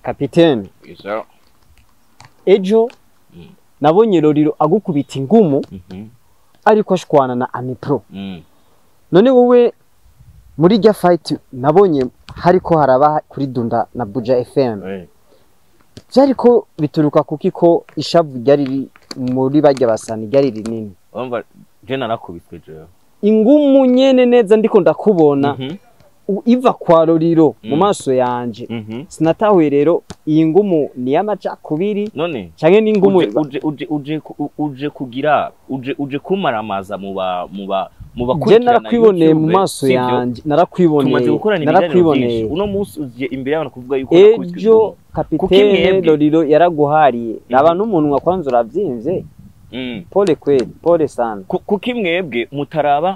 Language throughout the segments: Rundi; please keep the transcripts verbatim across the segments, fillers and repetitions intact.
Capitaine. Izo. Ejo mm. nabonye Lolilo agukubita ingumu Mhm. Mm ariko ashwana na Ami Pro. Mm. None wowe muri rya fight nabonye hariko haraba kuri Dunda na Buja F M. Hey. Byariko bituruka kuki ko ishavu ryari muri bajya basani ryari rinini. Umva je narakubitwe je. Ingumu nyene neza ndiko ndakubona. Mhm. Mm iva kwa Lolilo mu maso yanje. Mhm. Sinatahuye rero iyi ngumu ni yamaca kubiri none canke ni ngumu uje uje uje uje kugira uje uje kumaramaza mu ba mu ba mu bakurikirana. Je narakwiboneye mu maso yanje narakwiboneye narakwiboneye uno munsi uje imbere y'abantu kuvuga yuko nakubiswe. Ejo Capitaine Lolilo yaraguhariye aba n'umuntu wakwanza uravyimvye. Mm. Pole kweli pole sana kuki mwebwe mutaraba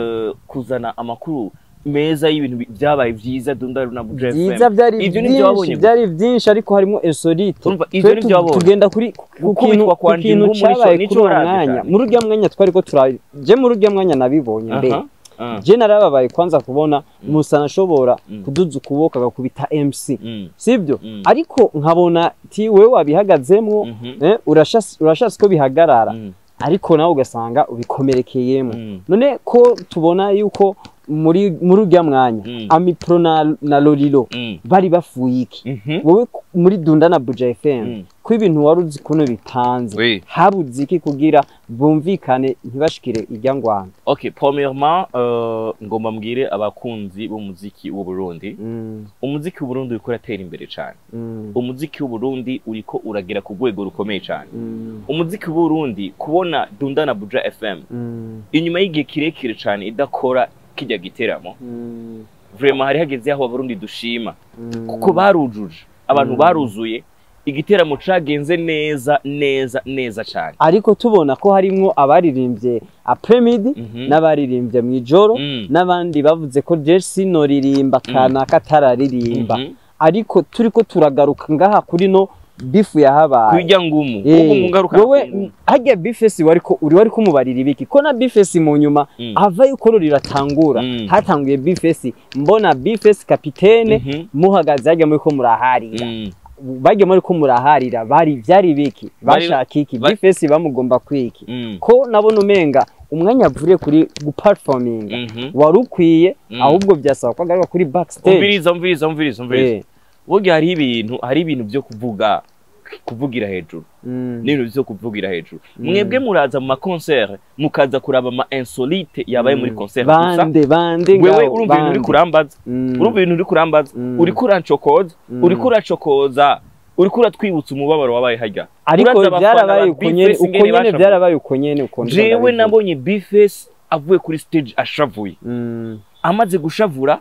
kuzana amakuru meza y'ibintu byabaye vyiza Dunda na Buja F M. Vyiza byari byinshi byari byinshi ariko harimo insolite. Ivyo ni byabonye. Tugenda kuri gukubitwa kwa Ndingu muri nico mwanya. Muri urya mwanya twariko turaje. Je muri urya mwanya nabibonye mbe. Je narababaye kwanza kubona Musa nashobora kuduza ukuboko agakubita M C. Sibyo? Ariko nkabona ti wewe wabihagazemwo eh urashasi urashasi ko bihagarara. Ariko nawe ugasanga ubikomerekeyemo. None ko tubona yuko muri muri urya mwanya mm. Ami Pro na, na Lolilo mm. bari bafuye iki mm -hmm. wowe muri Dunda na Buja F M mm. ko ibintu waruzi kuno bitanze oui. Habuze iki kugira bumvikane ntibashikire irya ngwana. Okay, premièrement euh ngomba mbwire abakunzi b'umuziki w'u Burundi mm. umuziki w'u Burundi uriko uratera imbere cyane mm. umuziki w'u Burundi uriko uragera ku rwego rukomeye cyane mm. umuziki w'u Burundi kubona Dunda na Buja F M mm. inyuma y'igihe kirekire cyane idakora kijya giteramo mm. vraiment hari hageze aho abarundi dushima mm. kuko barujuje abantu mm. baruzuye igiteramo cagenze neza neza neza cyane. Ariko tubona ko harimwo abaririmbye apremidi mm -hmm. n'abaririmbye mwijoro mm. n'abandi bavuze ko Jesse no ririmba kana mm. katararirimba mm -hmm. ariko turiko turagaruka ngaha kuri no bifu yahabaye kwijya ngumu uko mungaruka wewe hajya bifesi wariko uri wariko mubarira ibiki ko na bifesi mu nyuma mm. ava yuko riratangura mm. hatanguye bifesi mbona bifesi Capitaine mm -hmm. muhagaze hajya muri ko muraharira mm. bajya muri ko muraharira bari vyari biki bashaka iki bifesi bamugomba kwiki mm. ko nabona umenga umwanya avure kuri guperforminga mm -hmm. warukwiye mm. ahubwo byasaba ko garuka kuri backstage. Umviriza umviriza umviriza umviriza eh. Wowe hari ibintu hari ibintu byo kuvuga kuvugira hejuru mm. n'ibintu byo kuvugira hejuru mm. mwebwe muraza mu ma concert mukaza kuraba ama insolite yabaye mm. muri concert bande bande wewe urumva ibintu uri kurambaza mm. urumva ibintu uri kurambaza mm. uri kurancokoza mm. uri kuracokoza uri kuratwibutsa umubabaro wabaye hajya ariko byarabaye ukonyene ukonyene byarabaye ukonyene ukonyene jewe nabonye Bface avuye kuri stage ashavuye mm. amaze gushavura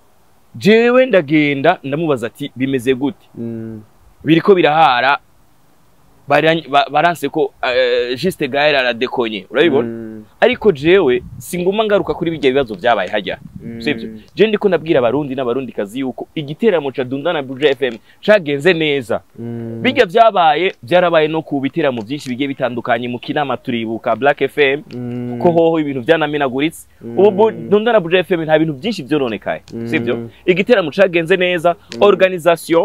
jewe ndagenda ndamubaza ati bimeze gute mm. biriko birahara baranse ko uh, juste Gaël aradekonye urabibona mm. ariko jewe singuma ngaruka kuri bijya bibazo byabaye hajya mm. sivyo je ndiko nabwira abarundi n'abarundi kazi yuko igiteramo ca Dunda na Buja F M cagenze neza mm. bijya byabaye byarabaye no ku biteramo byinshi bigiye bitandukanye mu kinama turibuka Black F M mm. ko hoho ibintu byanamenaguritse mm. ubu Dunda na Buja F M nta bintu byinshi byoronekaye mm. sivyo igiteramo cagenze neza mm. organisation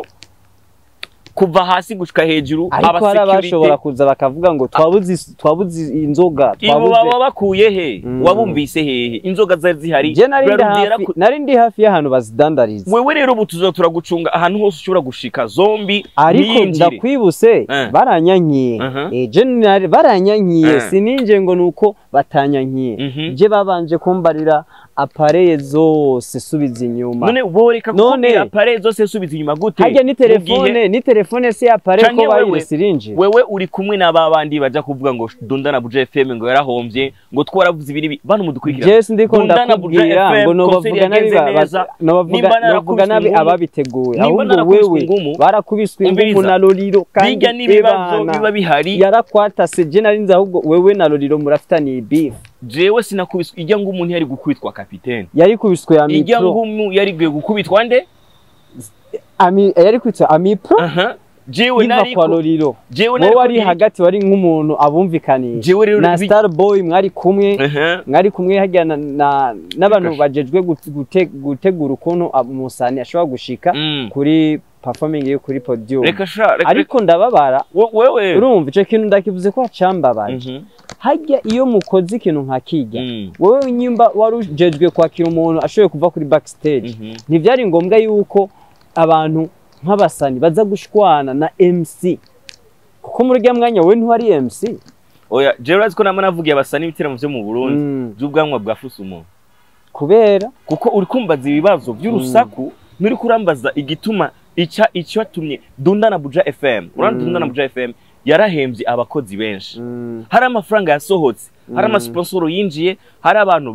kuva hasi gushika hejuru abashobora kuza bakavuga ngo twabuze twabuze inzoga twabuze baba bakuye he mm. wabumvise hehe inzoga zari zihari nari ndi hafi y'ahantu bazidandariza wewe rero butuzo turagucunga ahantu hose ushobora gushika zombi ariko ndakwibuse eh. baranyankiye uh -huh. eh general baranyankiye eh. sininje ngo nuko batanyankiye mm -hmm. je babanje kumbarira apareye zose subiza inyuma none boreka kuko apareye zose subiza inyuma gute hajya ni telefone ni telefone se apareye ko bayire sirinje wewe uri kumwe n'ababandi baja kuvuga ngo Dunda na Buja F M ngo yarahombye ngo twaravuze ibiri bantu mudukurikira Jesse ndiko ndakubwira ngo no bavuga nabi no bavuga no bavuga nabi ababiteguye ahubwo wewe barakubiswe ingumu na Lolilo kandi bijya nibibazo biba bihari yarakwatase je narinze ahubwo wewe na Lolilo murafitani beef jewe sinakubiswe ijya ngo umuntu yari gukubitwa Capitaine yari kubiswe ya Ami Pro ijya ngo yari gukubitwa nde Ami yari kwitwa Ami Pro aha jewe nariko kwa Lolilo jewe nariko wari hagati wari nk'umuntu abumvikaniye na Star Boy mwari kumwe mwari kumwe hajya n'abantu bajejwe gutegura ukuntu umusani ashobora gushika kuri performing yo kuri podium ariko ndababara wewe urumva ico kintu ndakivuze ko acambabaje hajya iyo mukoze ikintu nka kijya wewe nyimba warujejwe kwakira umuntu ashoboye kuva kuri backstage ntivyari ngombwa yuko abantu nk'abasani baza gushwana na M C kuko muri rya mwanya we ntwari M C oya Gerard ko namana avugiye abasani bitiramo byo mu Burundi by'ubwanwa bwa Fusumo kubera kuko uri kumbaza ibibazo by'urusaku muri kurambaza igituma ica icyo atumye Dunda na Buja F M urandi Dunda na Buja F M yarahembye abakozi benshi hari amafaranga yasohotse hari ama sponsor yinjiye hari abantu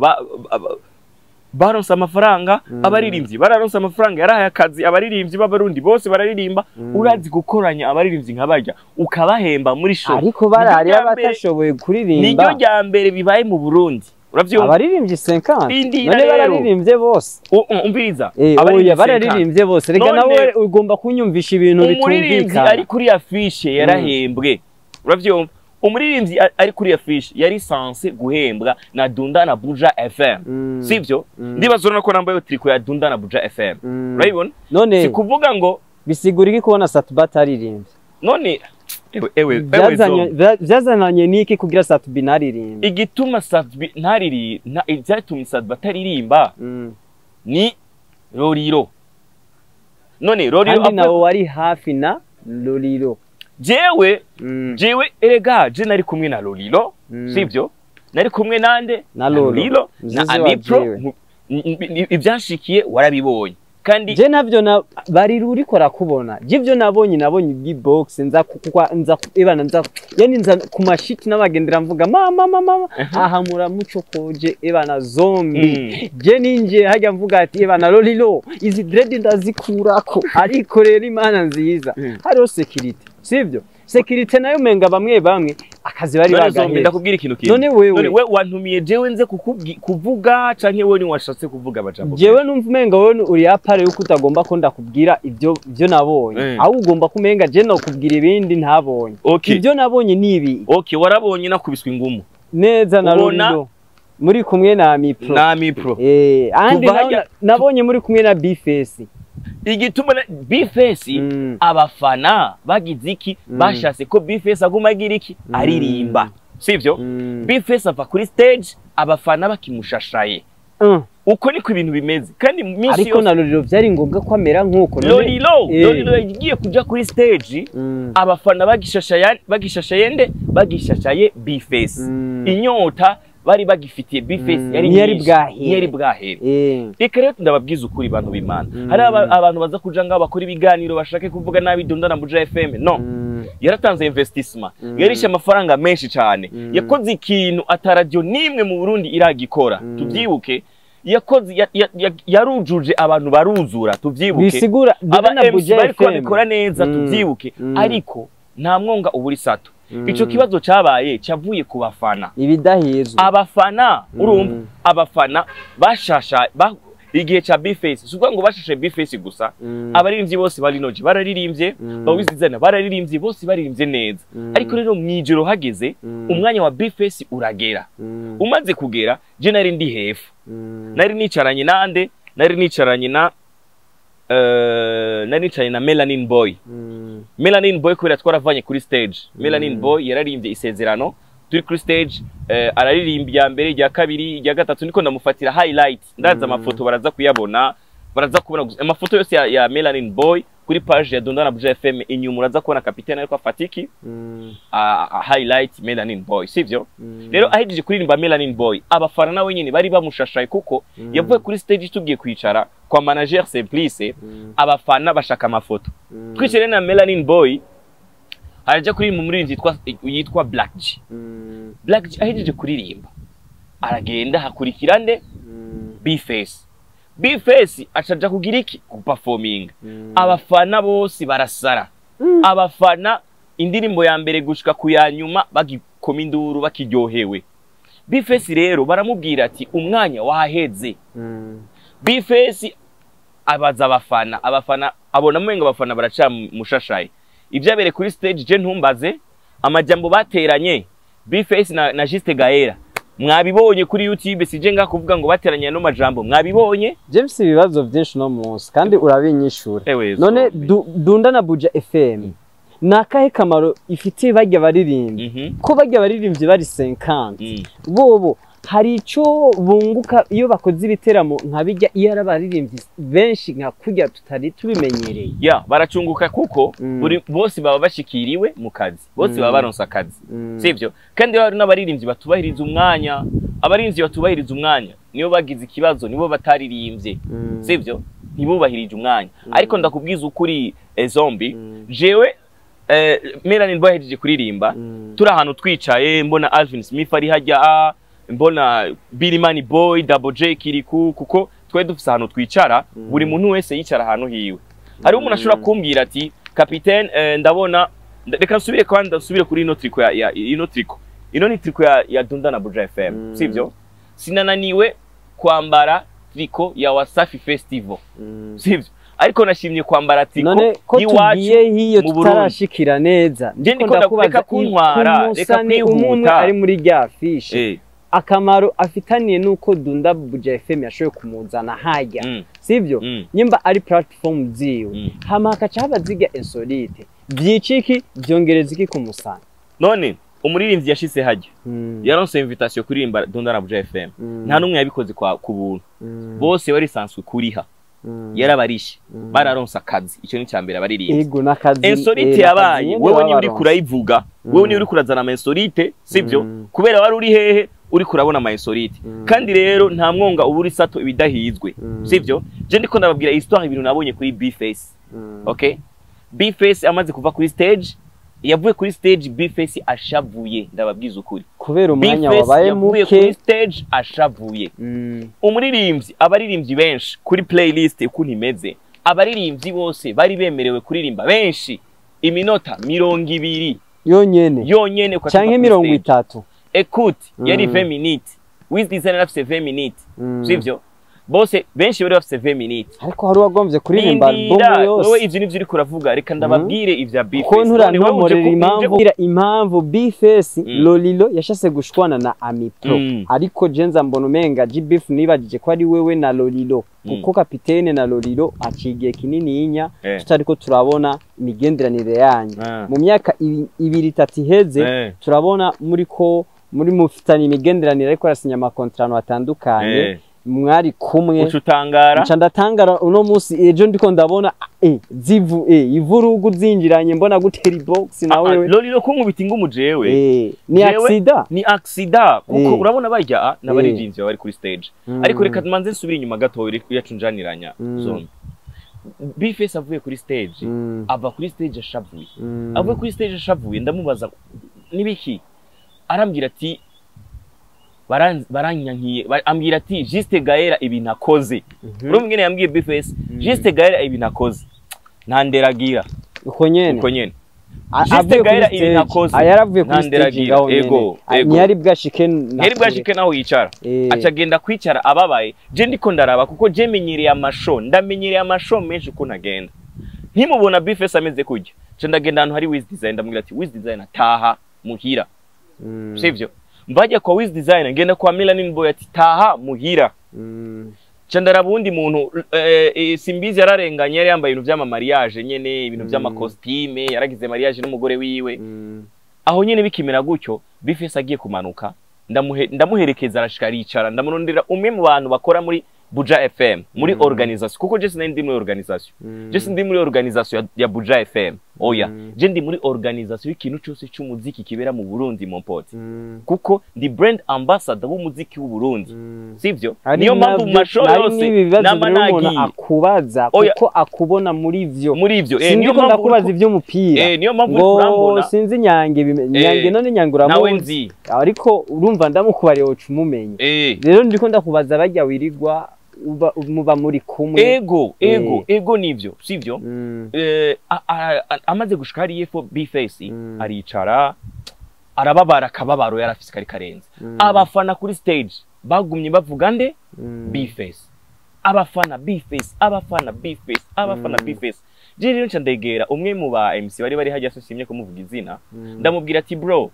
baronse amafaranga abaririmbyi bararonse amafaranga yarahaye akazi abaririmbyi b'abarundi bose bararirimba urazi gukoranya abaririmbyi nk'abarya ukabahemba muri show ariko barari abatashoboye kuririmba niryo rya mbere bibaye mu Burundi uravyumva abaririmbyi cinquante none bararirimbye bose umviriza abaririmbye bararirimbye bose rega nawe ugomba kunyumvisha ibintu bitumvikana ari kuri affiche yarahembwe uravyumva umuririmbyi ari kuri affiche yari sanse guhembwa na Dunda na Buja F M sivyo ndibazona ko nambaye triko ya Dunda na Buja F M urabibona none sikuvuga ngo bisigura iki kubona Satuba taririmbye none ewe ewe byazananye niki kugira Satuba naririmba igituma Satuba nariri ibyatumye Satuba taririmba ni Lolilo none Lolilo kandi nawe wari hafi na Lolilo jewe jewe erega je nari kumwe na Lolilo sivyo nari kumwe nande na Lolilo na Amipro ibyashikiye warabibonye kandi je navyo na bari ruri kora kubona je ivyo nabonye nabonye bbox nza kukwa nza ebana nza yani nza ku mashiti nabagendera mvuga mama mama aha muramuco koje ebana zombi je ninje hajya mvuga ati ebana Lolilo izi dread ndazikurako ariko rero imana nziza hariho security sivyo security nayo menga bamwe bamwe akazi bari bagaheza ndakubwira ikintu kintu none wewe we wantumiye jewe nze kuvuga canke wewe ni washatse kuvuga bajambo jewe numva menga wewe uri apare yuko utagomba ko ndakubwira ibyo byo nabonye aho ugomba kumenga je no kubwira ibindi ntabonye ibyo nabonye nibi okay warabonye nakubiswe ingumu neza na Lolilo muri kumwe na Amipro na Amipro eh andi nabonye muri kumwe na B-Face igituma B-Face abafana bagize iki bashase ko B-Face aguma agira iki aririmba sivyo B-Face ava kuri stage abafana bakimushashaye uko niko ibintu bimeze kandi minsi yose ariko na Lolilo byari ngombwa ko amera nkuko Lolilo Lolilo yagiye kuja kuri stage abafana bagishashaye bagishashaye nde bagishashaye B-Face inyota bari bagifitiye B-Face yari yari bwahere yari bwahere reka rero ndababwiza ukuri bantu b'Imana hari abantu baza kuja ngaho bakora ibiganiro bashake kuvuga nabi Dunda na Buja F M no yaratanze investissement yarishe amafaranga menshi cyane yakoze ikintu ataradio nimwe mu Burundi iragikora tubyibuke yakoze yarujuje abantu baruzura tubyibuke bisigura Dunda Buja F M bikora neza tubyibuke ariko nta mwonga uburi sato ico kibazo cabaye cyavuye ku bafana ibidahizwe abafana urumva abafana bashasha igihe cha B-Face suko ngo bashashe B-Face gusa abaririmbyi bose bari noje bararirimbye bawizizana bararirimbye bose baririmbye neza ariko rero mwijoro hageze umwanya wa B-Face uragera umaze kugera je nari ndi hefu nari nicaranye nande nari nicaranye na Uh, nari nicaye na Melanin Boy mm. Melanin Boy kubera twaravanye kuri stage mm. Melanin Boy yararimbye isezerano turi kuri stage uh, araririmbya mbere ya kabiri ya gatatu niko ndamufatira highlight ndaza mm. amafoto baraza kuyabona baraza kubona amafoto yose ya, ya Melanin Boy kuri page ya Dunda na Buja F M inyuma uraza kubona Capitaine ariko afatiki mm. uh, highlight Melanin Boy sivyo mm. rero ahijije kuririmba Melanin Boy abafana nawe nyine bari bamushashaye kuko mm. yavuye kuri stage tugiye kwicara kwa manager Simplice mm. abafana bashaka amafoto mm. twicare na Melanin Boy araje kuri mu murinzi yitwa yitwa Black G mm. Black G ahijije kuririmba aragenda hakurikira nde mm. B-Face B-Face acaja kugira iki ku performing mm. abafana bose barasara mm. abafana indirimbo ya mbere gushika ku ya nyuma bagikoma induru bakiryohewe B-Face rero baramubwira ati umwanya waheze mm. B-Face abaza abafana abafana abona mwenga abafana baraca mushashaye ivyabere kuri stage je ntumbaze amajambo bateranye Bface na, na Juste Gaera mwabibonye kuri YouTube sije nga kuvuga ngo bateranye no majambo mwabibonye James ibibazo byinshi no munsi kandi urabinyishura none du, Dunda na Buja F M mm. nakahe kamaro ifitiye bajya baririmba mm -hmm. ko bajya baririmbye bari cinquante mm. bobo hari ico bunguka iyo bakoze ibiteramo nkabijya iyo arabaririmbye benshi nka kujya tutari tubimenyereye ya yeah, baracunguka kuko mm. buri bose baba bashikiriwe mu kazi bose mm. baba baronsa akazi mm. sivyo kandi bari n'abaririmbyi batubahiriza umwanya abaririmbyi batubahiriza umwanya niyo bagize ikibazo nibo bataririmbye mm. sivyo ntibubahirije umwanya mm. ariko ndakubwiza ukuri e zombie mm. jewe eh Melanie bahejeje kuririmba mm. turi ahantu twicaye mbona Alvin Smith ari hajya mbona Billy Money Boy Double J Kiriku kuko twe dufise ahantu twicara mm. buri muntu wese yicara ahantu hiwe hari umuntu ashobora kumbwira ati Capitaine eh, ndabona reka nsubire kandi ndasubire kuri ino triko ya, ya ino triko ino ni triko ya, ya Dunda na Buja F M mm. sivyo sinananiwe kwambara triko ya Wasafi Festival mm. sivyo ariko nashimye kwambara triko iwacu hiyo tutarashikira neza ndiko ndakubaza kuntwara reka kwihuta ari muri rya fish eh. akamaro afitaniye nuko Dunda Buja F M yashoye kumuzana hajya mm. sivyo mm. nyimba ari platform ziwe mm. hamaka cabaziga insolite byiciki byongereza iki kumusana none umuririmbyi yashise hajya mm. yaronse invitation kuririmba Dunda na Buja F M mm. nta numwe yabikoze kwa kubuntu mm. bose bari sanswe kuriha mm. yarabarishe mm. bararonsa akazi ico ni cyambere abaririmba ego nakazi insolite yabaye wewe ni uri kurayivuga mm. wewe ni uri kurazana ama insolite sivyo mm. kubera wari uri hehe uri kurabona ama insolite mm. kandi rero nta mwonga uburi sato ibidahizwe mm. sivyo je ndiko ndababwira histoire ibintu nabonye kuri Bface mm. okay Bface amaze kuva kuri stage yavuye kuri stage Bface ashavuye ndababwiza ukuri kubera umwanya wabaye muke kuri stage ashavuye mm. umuririmbyi abaririmbyi benshi kuri playlist ukuntu imeze abaririmbyi bose bari bemerewe kuririmba benshi iminota mirongo ibiri yonyene yonyene kwa canke mirongo itatu écoute mm. yari vingt minutes with design afise vingt minutes mm. sivyo bose benshi bari bafise vingt minutes ariko hari wagomvye kuririmba album yose wowe ivyo nivyo uri kuravuga reka ndababwire mm. ivya Bface ko nturantomorera impamvu impamvu Bface mm. Lolilo yashase gushwana na Ami Pro mm. ariko jenza mbona umenga G Beef nibagije ko ari wewe na Lolilo mm. kuko Capitaine na Lolilo acigiye kinini inya eh. tutariko turabona imigenderanire yanyu eh. mu myaka ibiri itatu iheze eh. turabona muri ko muri mufitanye imigenderanire ariko arasinya ama contrat atandukanye eh. mwari kumwe ucutangara nca ndatangara uno munsi ejo ndiko ndabona eh zivu eh ivurugu zinjiranye mbona gutera box na wewe Lolilo kunkubita ingumu jewe eh ni accident ni accident kuko urabona bajya n'abaririmbyi bari kuri stage ariko reka manze nsubira inyuma gato yacunjaniranya zone Bface avuye kuri stage ava kuri stage ashavuye avuye kuri stage ashavuye ndamubaza nibiki arambwira ati baranyankiye ambwira ati Juste Gaera ibintu akoze urumwe ngene yambwiye Bface Juste Gaera ibintu akoze ntanderagira uko nyene uko nyene Juste Gaera ibintu akoze ayaravuye kuri stage ego ego ntiyari bwashike ntiyari bwashike naho yicara acagenda kwicara ababaye je ndiko ndaraba kuko je menyereye amasho ndamenyereye amasho menshi uko nagenda nkimubona Bface ameze kujya je ndagenda ahantu hari Wiz Design ndamubwira ati Wiz Design taha muhira sivyo mbaje kwa Wiz Design ngenda kwa Melanin Boy ati taha muhira mm. chandara bundi muntu e, e, simbizi yararenganye yari yambaye ibintu vy'ama mariage nyene ibintu vy'ama mm. costume yaragize mariage n'umugore wiwe mm. aho nyene bikimera gutyo Bface agiye kumanuka ndamuhe ndamuherekeza arashika aricara ndamurondera umwe mu bantu bakora muri Buja F M muri mm. organisation kuko je sinandi muri organisation mm. je sindi muri organisation ya, ya Buja F M oya mm. je ndi muri organisation y'ikintu cyose cy'umuziki kibera mu Burundi mon pote mm. kuko ndi brand ambassador w'umuziki w'u Burundi mm. sivyo niyo mpamvu masho yose namanagi akubaza kuko akubona muri ivyo muri ivyo eh niyo mpamvu ndakubaza ivyo mupira eh niyo mpamvu urambona sinzi nyange nyange eh, none nyangura nawe nzi ariko urumva ndamukubariye ucumumenye eh. rero ndiko ndakubaza bajya wirigwa uba muba muri kumwe ego ego e. ego nivyo sivyo mm. eh amaze gushika ari yefo Bface mm. aricara arababara kababaro yarafise kari karenze mm. abafana kuri stage bagumye bavuga nde mm. Bface abafana Bface abafana Bface abafana mm. Bface je rero nca ndegera umwe mu ba M C bari bari hajya asosimye ko muvuga izina ndamubwira ati bro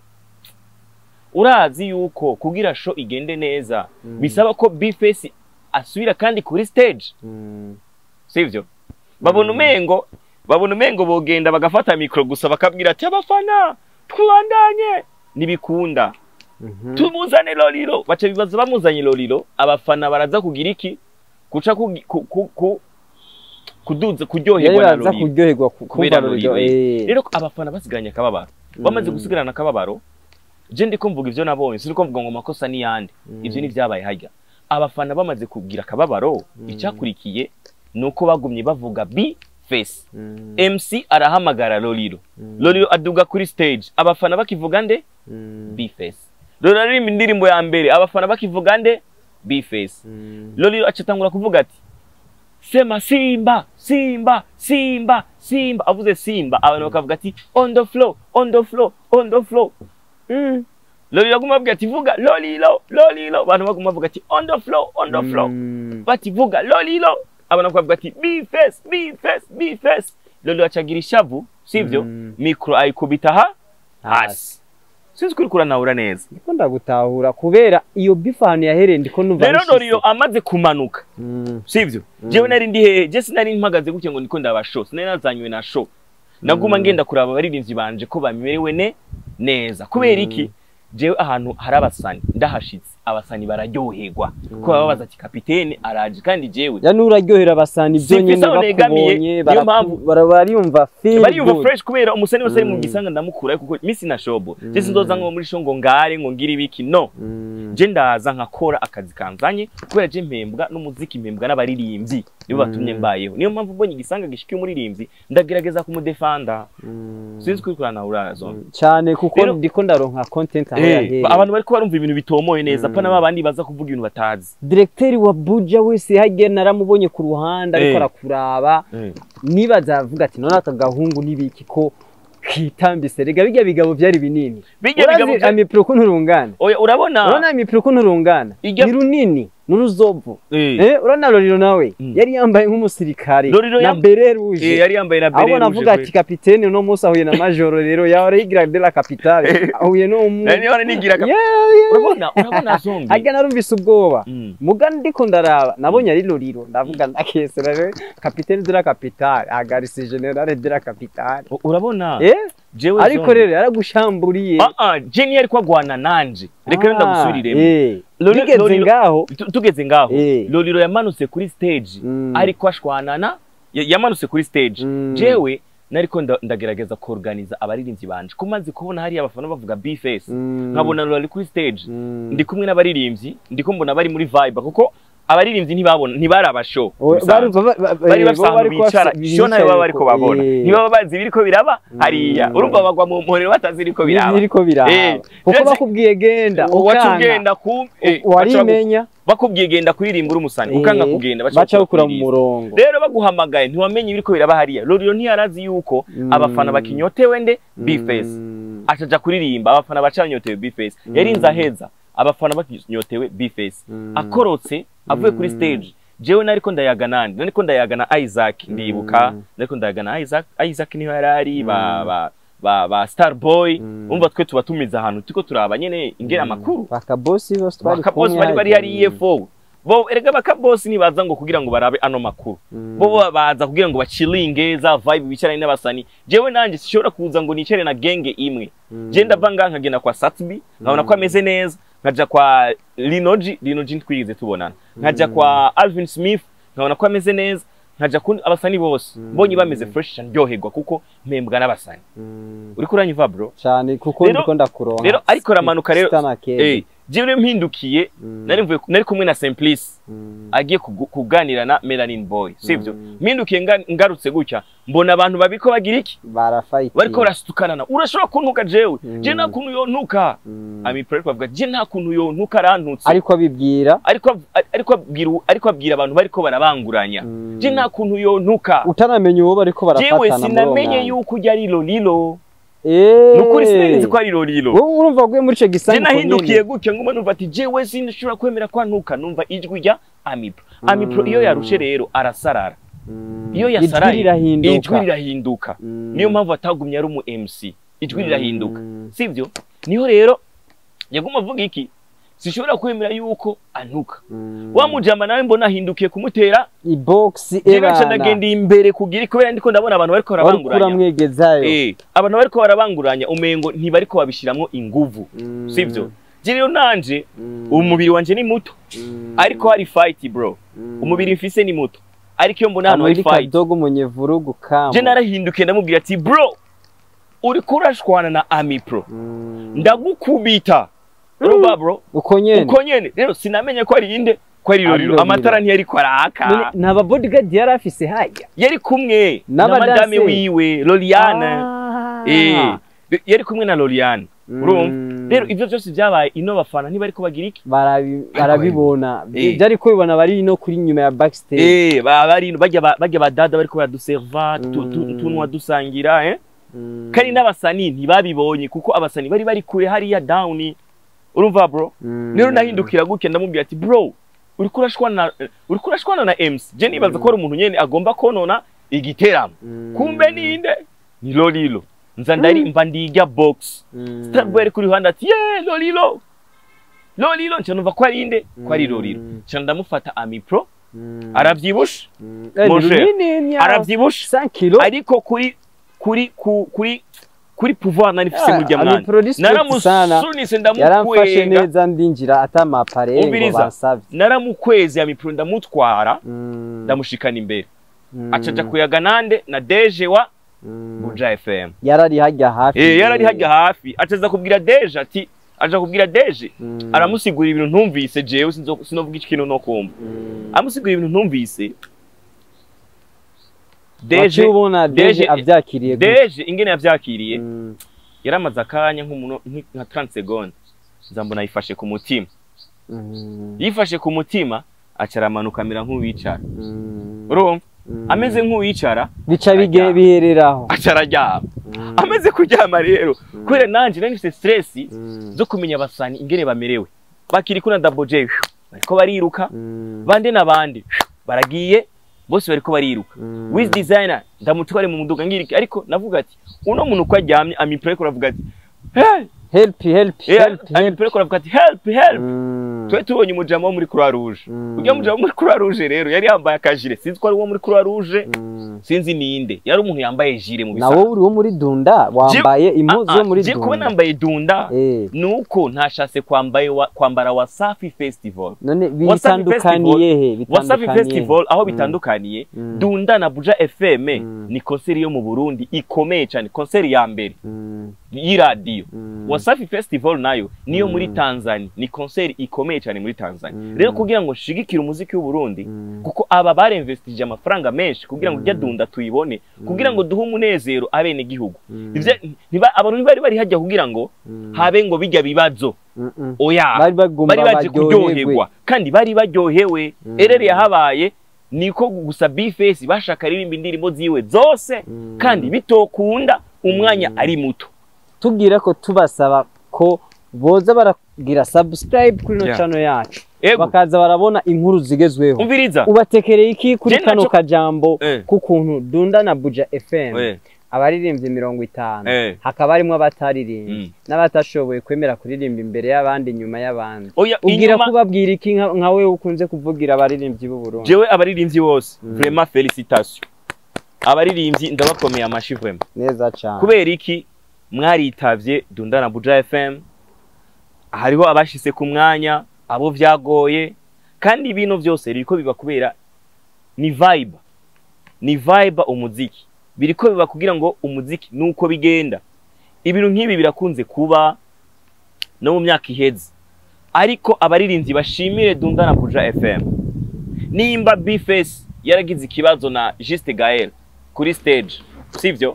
urazi yuko kugira show igende neza bisaba ko B-Face asubira kandi kuri stage sivyo babona umengo babona umengo bogenda bagafata micro gusa bakabwira ati abafana twandanye nibikunda tumuzane Lolilo bace bibaza bamuzanye Lolilo abafana baraza kugira iki kuca ku kuduza kuryoherwa na Lolilo kuryoherwa kumva Lolilo rero abafana basiganye akababaro bamaze gusigarana akababaro je ndiko mvuga ivyo nabonye siniko mvuga ngo makosa ni yandi ivyo ni vyabaye hajya abafana bamaze kugira akababaro icyakurikiye nuko bagumye bavuga B-Face M C arahamagara Lolilo Lolilo aduga kuri stage abafana bakivuga nde B-Face Lolilo ari indirimbo ya mbere abafana bakivuga nde B-Face Lolilo acatangura kuvuga ati sema Simba Simba Simba Simba avuze Simba abantu bakavuga ati on the floor on the floor on the floor mm. Lolilo aguma avuga ati vuga Lolilo Lolilo abantu baguma bavuga ati on the floor on the floor mm. bati vuga Lolilo abantu bakavuga ati B-Face B-Face B-Face Lolilo acagira ishavu sivyo mm. micro ayikubita ha hasi sinzi kuri kuranahura neza niko ndagutahura kubera iyo bifano yahereye ndiko numva rero Lolilo amaze kumanuka mm. sivyo mm. jewe nari ndi hehe je sinari mpagaze gutya ngo ndiko ndaba show sinari nazanywe na show naguma mm. ngenda kuraba baririnzi banje ko bamerewe ne neza kubera iki mm. jewe ahantu hari abasani ndahashitse abasani bararyoherwa mm. ko babaza ati Capitaine araje kandi jewe ya nuraryohera abasani byo nyene bakubonye barabariumva feel bariyumva fresh kubera umusani wose ari mu gisanga ndamukura kuko misi na shobo mm. je sindoza ngo muri show ngo ngare ngo ngira ibiki no mm. je ndaza nkakora akazi kanzanye kubera je mpembwa n'umuziki mpembwa n'abaririmbyi nibo batumye mbayeho niyo mpamvu mbonye igisanga gishikiye umuririmbyi ndagerageza kumudefanda mm. sinzi kwikurana urazo mm. cyane kuko ndiko ndaronka content aho yahe abantu bariko barumva ibintu bitomoye neza pana babandi baza kuvuga ibintu batazi directeur wa Buja wese hage naramubonye ku ruhanda ariko arakuraba nibaza avuga ati none akagahungu nibiki ko kitambise rega bijya bigabo byari binini bijya bigabo amipro ko nturungana oya urabona urabona amipro ko nturungana ni runini nuruzovu eh urana Lolilo nawe yari yambaye nk'umusirikare na beret rouge eh yari yambaye na beret rouge abo navuga ati Capitaine no musi ahuye na major rero yari yigira de la capitale ahuye no nani yari nigira urabona urabona zombi aga narumvise ubwoba muga ndiko ndaraba nabonye ari Lolilo ndavuga ndakese rero Capitaine de la capitale agarise general de la capitale urabona eh jewe ariko rero yaragushamburiye ah ah Jenny yari kwagwana nanje reka ndagusuriremo tugeze ngaho tugeze ngaho Lolilo yamanutse kuri stage ariko ashwanana yamanutse kuri stage jewe nariko ndagerageza ko organiza abaririmvyi banje kumaze kubona hari abafana bavuga B-Face nkabona Lolilo kuri stage ndi kumwe n'abaririmvyi ndiko mbona bari muri vibe kuko abaririmvyi ntibabona ntibaraba show bari basanzwe bicara show nayo baba ariko babona ntibaba bazi biriko biraba hariya urumva bagwa mu mpore bataziriko biraba biriko biraba kuko bakubwiye genda ukagenda ku warimenya bakubwiye genda kuririmba uri umusani ukanga kugenda baca ukura mu murongo rero baguhamagaye ntiwamenye biriko biraba hariya Lolilo ntiyarazi yuko abafana bakinyotewe nde B-Face acaja kuririmba abafana bacanyotewe B-Face yarinze aheza abafana bakinyotewe B-Face akorotse avuye kuri stage jewe nariko ndayaganana nariko ndayagana Isaac ndibuka nariko ndayagana Isaac Isaac niho yarari ba ba ba, ba Starboy umva twe tuba tumiza ahantu tiko turaba nyene ingera makuru bakabosi bose twari bakabosi bari bari hari E F O bo erega bakabosi nibaza ngo kugira ngo barabe ano makuru bo baza kugira ngo bachilinge za vibe bicaranye n'abasani jewe nanje sishobora kuza ngo nicare na genge imwe je ndavanga nkagenda kwa Satbi nkabona ko ameze neza nkaja kwa Linoji Linoji ntwize tubonana nkaja kwa Alvin Smith nkabona ko ameze neza nkaja kundi abasani bose mbonye bameze fresh ndyoherwa kuko mpembwa n'abasani uri kuranyumva bro cyane kuko ndiko ndakuronka rero ariko ramanuka rero eh jewe mpindukiye nari mvuye nari kumwe na Simplice agiye kuganira na Melanin Boy sivyo mpindukiye ngarutse gutya mbona abantu babiko bagira iki barafight bariko barastukana urashobora kuntuka jewe je nta kuntu yontuka ami prayer bavuga je nta kuntu yontuka arantutse ariko abibwira ariko ariko abwira ariko abwira abantu bariko barabanguranya je nta kuntu yontuka utanamenye uwo bariko barafatana jewe sinamenye yuko ujya ari Lolilo eh nukuri sinzi ko ari Lolilo wowe urumva gwe muri cyo gisanga je nahindukiye gutya nguma numva ati jewe sinshobora kwemera kwa ntuka numva ijwi rya Amipro Amipro iyo yarushe rero arasarara iyo yasaraye ijwi ijwi rirahinduka niyo mpamvu atagumye ari umu M C ijwi rirahinduka sivyo niho rero yaguma avuga iki sishobora kwemera yuko anuka wa mujama nawe mbona ahindukiye kumutera ibox ebana ndagenda imbere kugira kubera ndiko ndabona abantu bariko barabanguranya eh abantu bariko barabanguranya umengo ntibariko babishiramwo inguvu sivyo rero nanje umubiri wanje ni muto ariko hari fight bro umubiri mfise ni muto ariko iyo mbona hano hari fight dogo munyevurugu kama je narahindukiye ndamubwira ati bro uri kurashwana na Ami Pro ndagukubita urumva bro uko nyene uko nyene rero sinamenye ko ari inde ko ari Lolilo amatara ntiyari kwaraka naba bodyguard yari afise hajya yari kumwe na madame wiwe Loliane eh yari kumwe na Loliane urumva rero ivyo byose byabaye ino bafana ntibariko bagira iki barabibona byari ko bibona bari no kuri nyuma ya backstage eh bari bajya bajya badada bariko baraduserva tunwa dusangira eh kandi n'abasani ntibabibonye kuko abasani bari bari kure hariya down urumva bro rero nahindukira guke ndamubwira ati bro uri kurashwana uri kurashwana na M C je nibaza ko ari umuntu nyene agomba konona igiteramo kumbe ninde ni Lolilo nza ndarimba ndiga box Starboy ari kuri ruhande ati yeah Lolilo Lolilo nce numva ko ari inde ko ari Lolilo nce ndamufata Ami Pro aravyibusha aravyibusha ariko kuri kuri kuri kuri pouvoir nani fise mu jamani naramusunise yaramfashe neza ndinjira atama pare ngo basavye naramukwezi Ami Pro ndamutwara ndamushikana imbere acaja kuyaga nande na Deje wa Buja F M yarari hajya hafi eh yarari hajya hafi acaza kubwira Deje ati aja kubwira Deje aramusigura ibintu ntumvise jewe sinovuga ikintu no kumva amusigura ibintu ntumvise Deje ubona Deje avyakiriye Deje ingene yavyakiriye yaramaze akanya nk'umuntu nka trente secondes nzambona yifashe ku mutima yifashe ku mutima acaramanuka mira nk'uwicara urumva ameze nk'uwicara bica bige bihereraho acarajya ameze kuryama rero kwere nanje nari mfite stress zo kumenya abasani ingene bamerewe bakiri kuna double J bariko bariruka bande nabandi baragiye bose bariko bariruka with designer ndamutware mu muduga ngiriki ariko navuga ati uno muntu ko aryamye Ami Pro ko ravuga ati hey help help help Ami Pro ko ravuga ati help help twe tubonye umujama wo muri Croix Rouge ujya mujama wo muri Croix Rouge rero yari yambaye akajire sinzi ko ari wo muri Croix Rouge sinzi ninde yari umuntu yambaye jire mu bisa nawo uri wo muri Dunda wambaye impuzu yo muri Dunda je kuba nambaye Dunda nuko ntashase kwambaye kwambara Wasafi Festival none bitandukaniye he bitandukaniye Wasafi Festival aho bitandukaniye Dunda na Buja F M ni concert yo mu Burundi ikomeye cyane concert ya mbere y'iradio Wasafi Festival nayo niyo muri Tanzania ni concert ikomeye cyane muri Tanzania rero kugira ngo shigikira umuziki w'u Burundi kuko aba bare investige amafaranga menshi kugira ngo Dunda tuyibone kugira ngo duhe umunezero abene gihugu ivyo niba abantu bari bari hajya kugira ngo habe ngo bijya bibazo oya bari baje kuryoherwa kandi bari baryohewe erere yahabaye niko gusa B-Face bashaka ririmba indirimbo ziwe zose kandi bitokunda umwanya ari muto tugira ko tubasaba ko boza baragira subscribe kuri no channel yacu bakaza barabona inkuru zigezweho ubatekereye iki kuri kano kajambo kukuntu Dunda na Buja F M abaririmbye mirongo itanu hakaba harimo abataririmbye n'abatashoboye kwemera kuririmba imbere y'abandi nyuma y'abandi ugira kubabwira iki nka wewe ukunze kuvugira abaririmbyi b'u Burundi jewe abaririmbyi bose vraiment félicitations abaririmbyi ndabakomeye amashi vraiment neza cyane kubera iki mwaritavye Dunda na Buja F M hariho abashise ku mwanya abo vyagoye kandi ibintu byose biriko biba kubera ni vibe ni vibe umuziki biriko biba kugira ngo umuziki nuko bigenda ibintu nk'ibi birakunze kuba no mu myaka iheze ariko abaririmbyi bashimire Dunda na Buja F M nimba B-Face yaragize ikibazo na Juste Gael kuri stage sivyo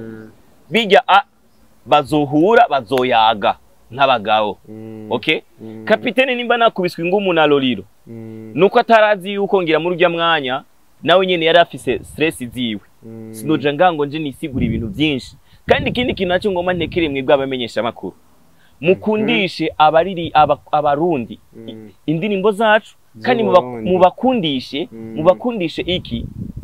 bijya a bazohura bazoyaga nk'abagabo okay Capitaine nimba nakubiswe ingumu na Lolilo nuko atarazi yuko ngira muri urya mwanya nawe nyene yari afise stress ziwe sinoja ngango nje nisigura ibintu byinshi kandi ikindi kintu nacyo ngoma ntekere mwebwe abamenyesha makuru mukundishe abariri abarundi indirimbo zacu kandi mubakundishe mubakundishe iki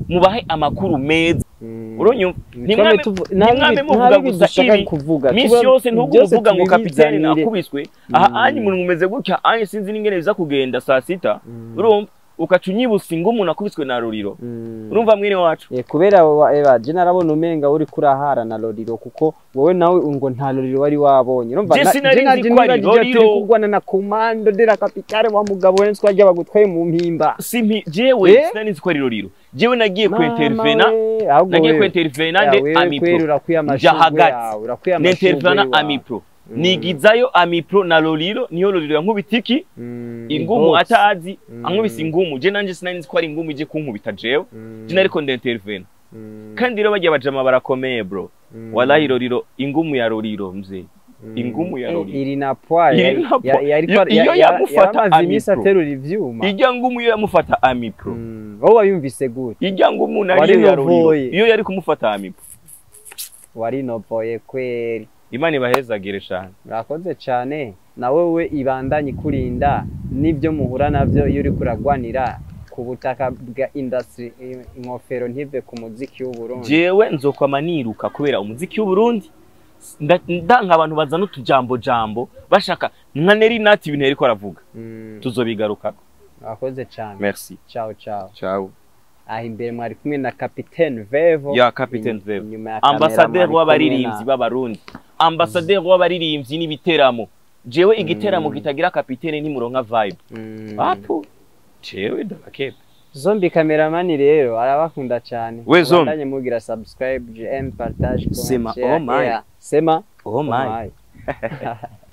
mubahe amakuru meza Mm. uronyumva Twame nimwame tuvu- nimwame ntabi- muvuga ntabi gusa dushaka ibi kuvuga. misi Tuba- yose ntugu byose muvuga ngo kapitene tubibizanire. nakubiswe aha Mm. anyi umuntu mumeze gutya anyi sinzi n'ingene biza kugenda saa sita Mm. urumva ukaca unyibusa ingumu nakubiswe na Lolilo Mm. urumva mwene wacu Eh, kubera wa- eba je narabona umenga uri kurahara na Lolilo kuko wowe nawe ngo nta Lolilo wari wabonye urumva Je na- sinari je nzi naje ko ari nibagiye ati Lolilo. kugwana na komando de la capitale wa mugabo we twajya bagutwaye mu mpimba simpi jewe Eh? sinari nzi ko ari Lolilo jewe nagiye Mama kwentervena we, ahubwo nagiye wewe- kwentervena Ya, nde wewe kweri amipro urakwiye nja amashugwe hagati yawe urakwiye amashugwe nentervena yawe. amipro Mm. nigizayo amipro na Lolilo niyo Lolilo yankubitiki Mm, ingumu box. atazi Mm. ankubise ingumu je nanje sinari nzi ko ari ingumu ije kunkubita jewe Mm. je nariko ndentervena Mm. kandi rero bagiye bajama barakomeye bro Mm. wallahi Lolilo ingumu ya Lolilo mzee Mm. ingumu ya Eh, Lolilo iri na poa Iri na poa. Iyo- iyo yamufata yaramaze iminsi amipro. aterura ivyuma ijya ngumu iyo yamufata amipro Mm. wowe wayumvise gute ijya ngumu Wari nariyo ya Lolilo novoye. iyo yari kumufata amipro wari novoye kweri imana ibahezagire cyane murakoze cyane na wewe ibandanye kurinda n'ibyo muhura navyo iyo uri kuragwanira ku butaka bwa industry eh, inkofero ntive ku muziki w'u Burundi jewe nzokwama niruka kubera umuziki w'u Burundi nda- ndanga abantu bazana utujambo jambo bashaka nka neri nati ibintu yariko aravuga Mm. tuzobigaruka murakoze cyane merci ciao ciao ciao aha imbere mwari kumwe na Capitaine Vevo ya Capitaine Inyuma- Vevo inyuma ya kamera ambassadeur mwari w'abaririmbyi kumwe na- b'abarundi ambassadeur w'abaririmbyi n'ibiteramo jewe igiteramo kitagira Capitaine ntimuronka vibe Mm. apu jewe ndabakeba Zombi kameramani rero arabakunda cyane We Zombi. Bandanye mugira subscribe, G M, partage, comment, Sema, share, oh my. yeah. Sema oh my my